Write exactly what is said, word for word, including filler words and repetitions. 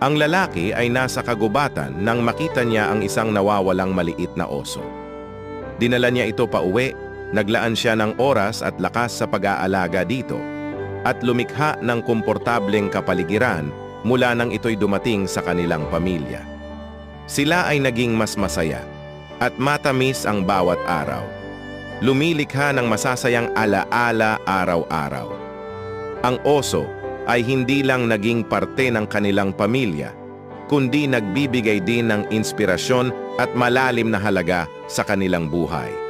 Ang lalaki ay nasa kagubatan nang makita niya ang isang nawawalang maliit na oso. Dinala niya ito pa uwi, naglaan siya ng oras at lakas sa pag-aalaga dito, at lumikha ng komportableng kapaligiran mula nang ito'y dumating sa kanilang pamilya. Sila ay naging mas masaya at matamis ang bawat araw. Lumilikha ng masasayang alaala araw-araw. Ang oso ay hindi lang naging parte ng kanilang pamilya, kundi nagbibigay din ng inspirasyon at malalim na halaga sa kanilang buhay.